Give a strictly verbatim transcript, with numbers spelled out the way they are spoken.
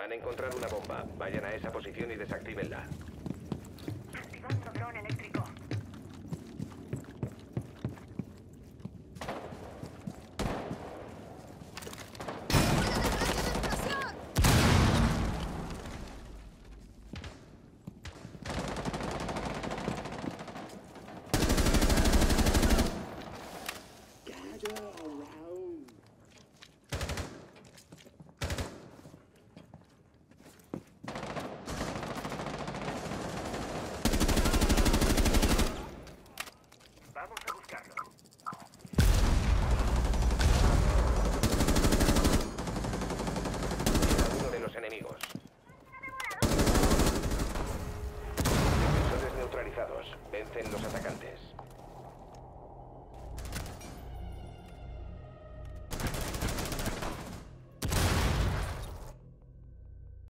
Han encontrado una bomba. Vayan a esa posición y desactívenla. Activando dron eléctrico.